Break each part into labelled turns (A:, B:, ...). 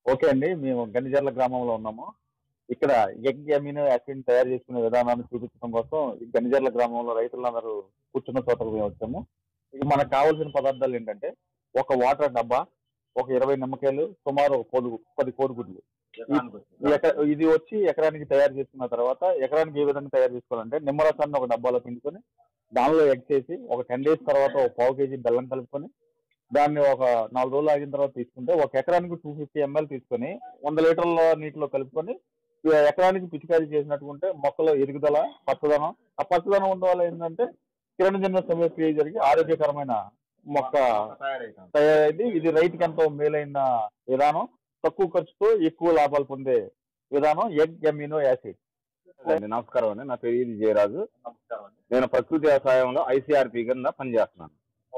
A: Okay అండి, మేము గనిజర్ల గ్రామంలో ఉన్నాము. ఇక్కడ ఎగ్ అమినో యాసిడ్ తయారు చేసుకునే విధానాన్ని చూపించడం కోసం ఈ గనిజర్ల గ్రామంలో రైతులందరూ కూర్చున్న చోటకు మేము వచ్చాము. ఇక మనకు కావాల్సిన పదార్థాలు ఏంటంటే ఒక వాటర్ డబ్బా, ఒక 20 నిమ్మకాయలు, సుమారు ఒక 10 కోడిగుడ్లు. ఇది వచ్చి ఎకరానికి తయారు చేసుకున్న తర్వాత ఎకరానికి ఏ విధంగా తయారు చేసుకోవాలంటే నిమ్మరసాన్ని ఒక డబ్బాలో పిండుకొని దానిలో ఎగ్ చేసి ఒక 10 days తర్వాత ఒక 1/4 kg బెల్లం కలుపుకొని దాన్ని ఒక 4 రోజులు ఆగిన తర్వాత తీసుకుంటే ఒక ఎకరానికి 250 ml తీసుకొని 100 లీటర్ల నీటిలో కలుపుకొని ఎకరానికి పిచికారీ చేసినట్టుకుంటే మొక్కలో ఎదుగుదల, పచ్చదనం. ఆ పచ్చదనం ఉండడం వల్ల ఏంటంటే కిరణజన్య సమస్య జరిగి ఆరోగ్యకరమైన మొక్క తయారైంది. ఇది రైతుకి ఎంతో మేలైన విధానం. తక్కువ ఖర్చుతో ఎక్కువ లాభాలు పొందే విధానం ఎగ్ అమినో యాసిడ్. నమస్కారం అండి, నా పేరు జయరాజు. నేను ప్రకృతి వ్యవసాయంలో ICRP కింద పనిచేస్తున్నాను.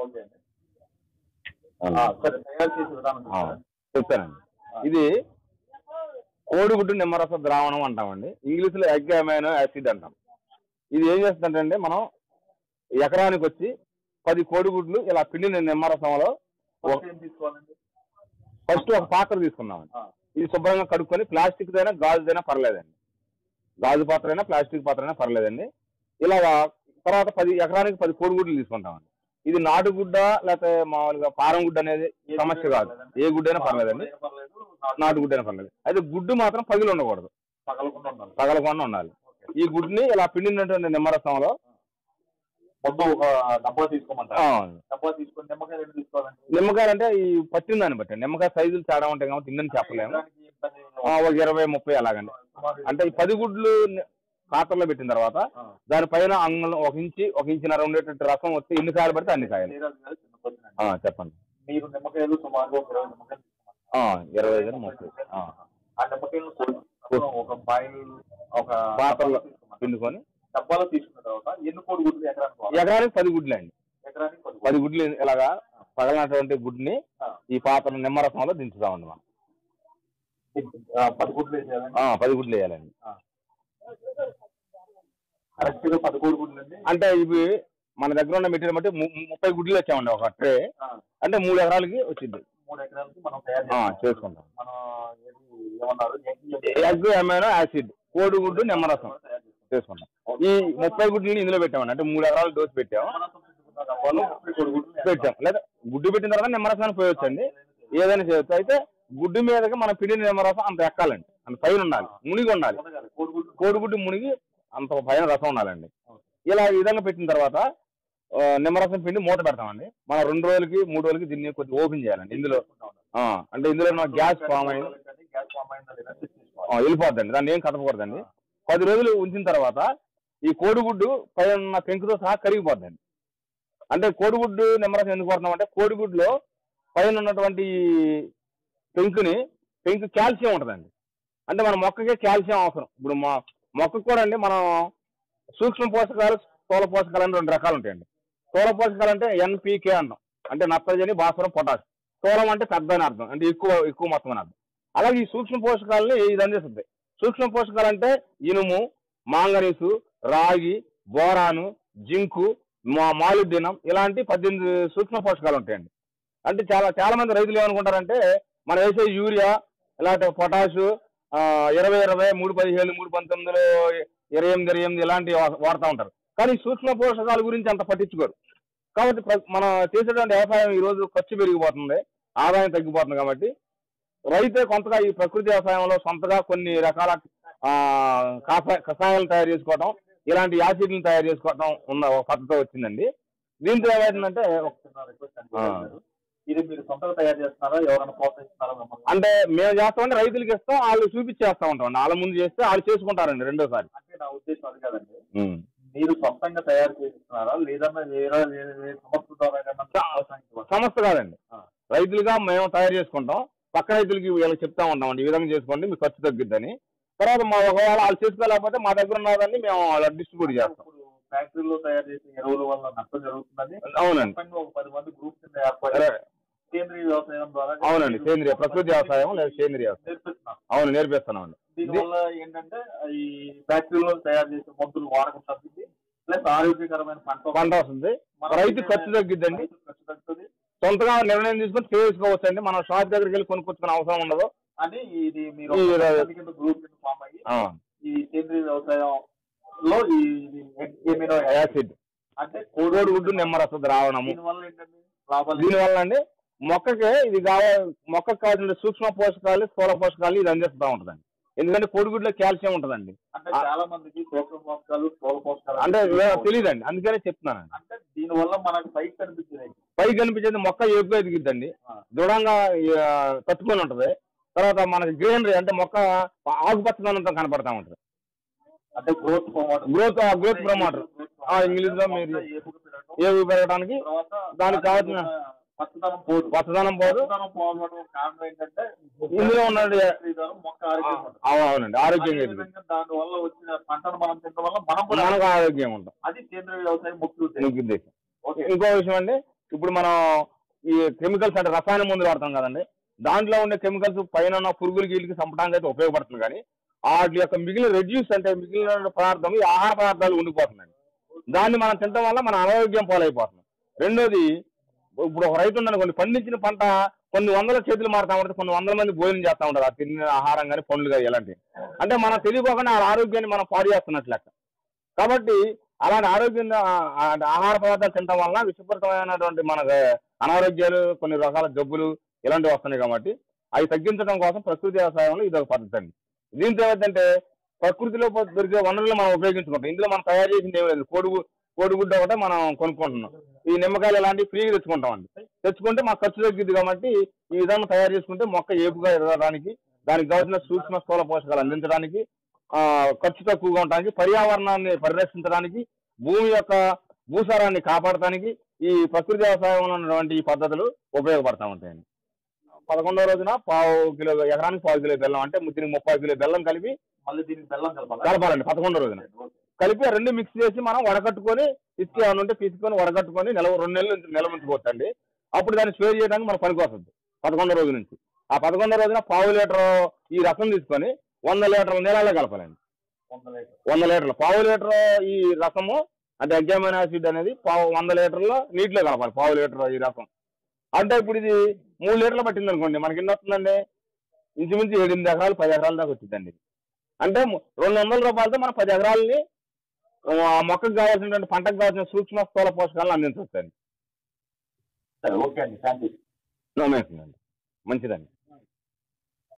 A: చెప్తానండి. ఇది కోడిగుడ్డు నిమ్మరస ద్రావణం అంటామండి. ఇంగ్లీష్లో ఎగ్ అమైనో యాసిడ్ అంటాం. ఇది ఏం చేస్తుందంటే మనం ఎకరానికి వచ్చి 10 కోడిగుడ్లు ఇలా పిండిన నిమ్మరసంలో ఫస్ట్ ఒక పాత్ర తీసుకున్నామండి. ఇది శుభ్రంగా కడుక్కొని ప్లాస్టిక్ అయినా గాజుదైనా పర్లేదండి, గాజు పాత్ర అయినా ప్లాస్టిక్ పాత్ర అయినా పర్లేదండి. ఇలాగా తర్వాత ఎకరానికి 10 కోడిగుడ్లు తీసుకుంటామండి. ఇది నాటుగుడ్డ లేకపోతే మామూలుగా పారం గుడ్డ అనేది సమస్య కాదు, ఏ గుడ్డైనా పర్లేదండి, నాటుగుడ్డ అయినా పర్లేదు. అయితే గుడ్డు మాత్రం పగిలి ఉండకూడదు, పగలకుండా ఉండాలి. ఈ గుడ్డుని ఇలా పిండినటువంటి నిమ్మరసంలో నిమ్మకాయలు అంటే ఈ పట్టిన దాన్ని బట్టి నిమ్మకాయ సైజులు తేడా ఉంటాయి కాబట్టి ఇందని చెప్పలేము. ఒక 20-30 అలాగండి. అంటే ఈ 10 గుడ్లు పాత్రలో పెట్టిన తర్వాత దానిపైన అంగళం 1 ఇంచు 1.5 ఉండేటట్టు రసం వస్తే ఎన్ని కాయలు పడితే అన్ని కాయలు. చెప్పండి. 25-30 పాత్రలో పిండుకొని డబ్బాలో తీసుకున్న తర్వాత ఎన్ని కోడిగుడ్లు ఎకరానికి 10 గుడ్లు అండి. 10 గుడ్లు ఇలాగా పగలనటువంటి గుడ్ని ఈ పాత్ర నిమ్మరసంలో దించుతామండి మనం. 10 గుడ్లు వేయాలండి. అంటే ఇవి మన దగ్గర ఉన్న మెటీరియల్ బట్టి 30 గుడ్లు వచ్చామండి ఒక ట్రే. అంటే 3 ఎకరాలకి వచ్చింది. 3 ఎకరాలకి మనం చేసుకుంటాం. ఎగ్ అమైనో యాసిడ్ కోడిగుడ్డు నిమ్మరసం చేసుకుంటాం. ఈ 30 గుడ్లని ఇందులో పెట్టామండి. అంటే 3 ఎకరాలు డోసు పెట్టాము. లేదా గుడ్డు పెట్టిన తర్వాత నిమ్మరసాన్ని పోయొచ్చండి, ఏదైనా చేయొచ్చు. అయితే గుడ్డు మీదకి మనం పిండిన నిమ్మరసం అంత ఎక్కాలండి, అంత పైన ఉండాలి, మునిగి ఉండాలి. కోడిగుడ్డు మునిగి అంత పైన రసం ఉండాలండి. ఇలా ఈ విధంగా పెట్టిన తర్వాత నిమ్మరసం పిండి మూత పెడతామండి. మనం 2 రోజులకి 3 రోజులకి దీన్ని కొద్దిగా ఓపెన్ చేయాలండి. ఇందులో అంటే ఇందులో గ్యాస్ ఫామ్ అయింది వెళ్ళిపోద్దండి, దాన్ని ఏం కదపకూడదండి. 10 రోజులు ఉంచిన తర్వాత ఈ కోడిగుడ్డు పైన ఉన్న పెంకుతో సహా కరిగిపోద్దండి. అంటే కోడిగుడ్డు నిమ్మరసం ఎందుకు పడుతున్నాం అంటే కోడిగుడ్డులో పైన ఉన్నటువంటి పెంకు కాల్షియం ఉంటుందండి. అంటే మన మొక్కకే కాల్షియం అవసరం. ఇప్పుడు మొక్కకు కూడా అండి మనం సూక్ష్మ పోషకాలు, స్థూల పోషకాలు అని 2 రకాలు ఉంటాయండి. స్థూల పోషకాలు అంటే NPK అంటాం, అంటే నత్రజని, భాస్వరం, పొటాష్. స్థూలం అంటే పెద్ద అని అర్థం, అంటే ఎక్కువ మొత్తం అని అర్థం. అలాగే ఈ సూక్ష్మ పోషకాలని ఇది అందిస్తుంది. సూక్ష్మ పోషకాలు అంటే ఇనుము, మాంగనీసు, రాగి, బోరాను, జింకు, మాలిబ్డినం ఇలాంటి 18 సూక్ష్మ పోషకాలు ఉంటాయండి. అంటే చాలా మంది రైతులు ఏమనుకుంటారంటే మనం వేసే యూరియా ఇలాంటి పొటాషు 20-20, 3-17, 3-19, 28 ఇలాంటివి వాడుతూ ఉంటారు. కానీ సూక్ష్మ పోషకాల గురించి అంత పట్టించుకోరు. కాబట్టి మనం చేసేటువంటి వ్యవసాయం ఈరోజు ఖర్చు పెరిగిపోతుంది, ఆదాయం తగ్గిపోతుంది. కాబట్టి రైతే కొంతగా ఈ ప్రకృతి వ్యవసాయంలో సొంతగా కొన్ని రకాల కషాయాలను తయారు చేసుకోవడం, ఇలాంటి యాసిడ్లను తయారు చేసుకోవడం ఉన్న ఒక పద్ధతి వచ్చిందండి. దీంతో ఏమైందంటే ఇది మీరు సొంతంగా తయారు చేస్తున్నారా, ఎవరైనా ప్రోత్సహిస్తున్నారా? అంటే మేము చేస్తామంటే రైతులకి ఇస్తాం, వాళ్ళు చూపించేస్తా ఉంటాం. వాళ్ళ ముందు చేస్తే వాళ్ళు చేసుకుంటారండి రెండోసారి. అంటే నా ఉద్దేశం అది కాదండి, మీరు సొంతంగా తయారు చేస్తున్నారా లేదన్నా సంస్థ కాదండి, రైతులుగా మేము తయారు చేసుకుంటాం. పక్క రైతులకి వీళ్ళకి చెప్తా ఉంటామండి, ఈ విధంగా చేసుకోండి మీకు ఖర్చు తగ్గిద్దని. తర్వాత ఒకవేళ వాళ్ళు చేసుకోలేకపోతే మా దగ్గర ఉన్నదాన్ని మేము డిస్ట్రిబ్యూట్ చేస్తాం. ఫ్యాక్టరీలో తయారు చేసిన ఎరువుల వల్ల నష్టం జరుగుతుందని. అవునండి, 10 మంది గ్రూప్స్ సేంద్రీయ వ్యవసాయం ద్వారా. అవునండి, సేంద్రీయ ప్రకృతి వ్యవసాయం లేదా సేంద్రీయ వ్యవసాయం. అవును, నేర్పిస్తున్నామండి. దీనివల్ల ఏంటంటే ఈ ఫ్యాక్టరీలో తయారు చేసే మందులు వాడకం తగ్గింది, ప్లస్ ఆరోగ్యకరమైన పంట వస్తుంది, రైతు ఖర్చు తగ్గిద్దండి. సొంతగా నిర్ణయం తీసుకొని చేసుకోవచ్చండి. మనం షాప్ దగ్గరికి వెళ్ళి కొనుక్కొచ్చుకునే అవసరం ఉండదు. అని ఇది మీరు గ్రూప్ ఫామ్ అయ్యి ఈ సేంద్రీయ వ్యవసాయంలో ఈ ఎమినో యాసిడ్ అంటే కోడిగుడ్డు నిమ్మరస ద్రావణము దీనివల్ల అండి మొక్కకి ఇది మొక్కకు కావాల్సిన సూక్ష్మ పోషకాలు స్థూల పోషకాలు ఇది అందిస్తూ ఉంటుందండి. ఎందుకంటే కోడిగుడ్లో కాల్షియం ఉంటుందండి. అంటే చాలా మందికి సూక్ష్మ పోషకాలు స్థూల పోషకాలు అంటే తెలియదండి, అందుకనే చెప్తున్నాను. అంటే దీనివల్ల మనకు పైకి కనిపించేది మొక్క ఏపుగా ఎదిగిద్దండి, దృఢంగా తట్టుకొని ఉంటది. తర్వాత మనకి గ్రీనరీ అంటే మొక్క ఆకుపచ్చదనంతో కనపడతా ఉంటది. అంటే గ్రోత్ ప్రమోటర్ ఇంగ్లీష్ లో మీరు ఏపు పెరగడానికి దానికి కావాల్సిన పచ్చదనం పోదు. ఇందులో ఉన్నది అవునండి, ఆరోగ్యంగా దానివల్ల వచ్చిన పంటను మనం తినడం వల్ల మనకు ఆరోగ్యం ఉంటాం. అది సేంద్రీయ వ్యవసాయం ముఖ్య ఉద్దేశం. ఇంకో విషయం అండి, ఇప్పుడు మనం ఈ కెమికల్స్ అంటే రసాయన మందులు వాడతాం కదండి, దాంట్లో ఉండే కెమికల్స్ పైన పురుగులు గీలికి చంపడానికి అయితే ఉపయోగపడుతుంది. కానీ వాటి యొక్క మిగిలిన రెడ్యూస్ అంటే మిగిలిన పదార్థం ఈ ఆహార పదార్థాలు ఉండిపోతున్నాయి. దాన్ని మనం తినడం వల్ల మన అనారోగ్యం పాలైపోతున్నాం. రెండోది, ఇప్పుడు ఒక రైతు ఉందనుకోండి, పండించిన పంట కొన్ని వందల చేతులు మారుతా ఉంటుంది, కొన్ని వందల మంది భోజనం చేస్తూ ఉంటారు ఆ తిన్న ఆహారం కానీ పండ్లు కానీ ఎలాంటివి. అంటే మనం తెలియకోకుండా ఆ ఆరోగ్యాన్ని మనం పాడు చేస్తున్నట్లు లెక్క. కాబట్టి అలాంటి ఆరోగ్యంగా ఆహార పదార్థాలు తినడం వలన విషపూరితమైనటువంటి మనకు అనారోగ్యాలు, కొన్ని రకాల జబ్బులు ఇలాంటివి వస్తున్నాయి. కాబట్టి అవి తగ్గించడం కోసం ప్రకృతి వ్యవసాయంలో ఇది ఒక పద్ధతి అండి. దీంతో ఏమిటంటే ప్రకృతిలో దొరికే వనరులు మనం ఉపయోగించుకుంటాం. ఇందులో మనం తయారు చేసింది ఏమి లేదు, కోడిగుడ్డ ఒకటే మనం కొనుక్కుంటున్నాం. ఈ నిమ్మకాయలు ఇలాంటివి ఫ్రీగా తెచ్చుకుంటామండి. తెచ్చుకుంటే మాకు ఖర్చు తగ్గిద్ది. కాబట్టి ఈ విధంగా తయారు చేసుకుంటే మొక్క ఏపుగా ఎదగడానికి, దానికి కావాల్సిన సూక్ష్మ స్థూల పోషకాలు అందించడానికి, ఖర్చు తక్కువగా ఉండడానికి, పర్యావరణాన్ని పరిరక్షించడానికి, భూమి యొక్క భూసారాన్ని కాపాడటానికి ఈ ప్రకృతి వ్యవసాయంలో ఉన్నటువంటి ఈ పద్ధతులు ఉపయోగపడతా ఉంటాయండి. 11వ రోజున ఎకరానికి 1/4 కిలో బెల్లం, అంటే దీనికి 30 కిలో బెల్లం కలిపి మళ్ళీ దీనికి బెల్లం కలపాలండి. 11వ రోజున కలిపి 2 మిక్స్ చేసి మనం వడకట్టుకొని ఇసుక ఏమైనా ఉంటే తీసుకొని వడకట్టుకొని 2 నెలలు నిలవంచుకోవచ్చండి. అప్పుడు దాన్ని స్టోర్ చేయడానికి మనకు పనికి వస్తుంది 11వ రోజు నుంచి. ఆ 11వ రోజున 1/2 లీటర్ ఈ రసం తీసుకొని 100 లీటర్ల నీళ్ళలో కలపాలండి. 100 లీటర్లు 1/2 లీటర్ ఈ రసము అంటే అమైనోయాసిడ్ అనేది 100 లీటర్ల నీటిలో కలపాలి. 1/2 లీటర్ ఈ రసం అంటే ఇప్పుడు ఇది 3 లీటర్లు పట్టింది అనుకోండి, మనకి ఎన్ని వస్తుందండి? ఇంచుమించు 7-8 ఎకరాలు 10 ఎకరాల దాకా వచ్చిందండి. అంటే 200 రూపాయలతో మనం 10 ఎకరాలని మొక్కకు కావాల్సినటువంటి పంటకు కావాల్సిన సూక్ష్మ స్థూల పోషకాలను అందించవచ్చండి. ఓకే అండి, థ్యాంక్ యూ. నమస్తే అండి, మంచిదండి.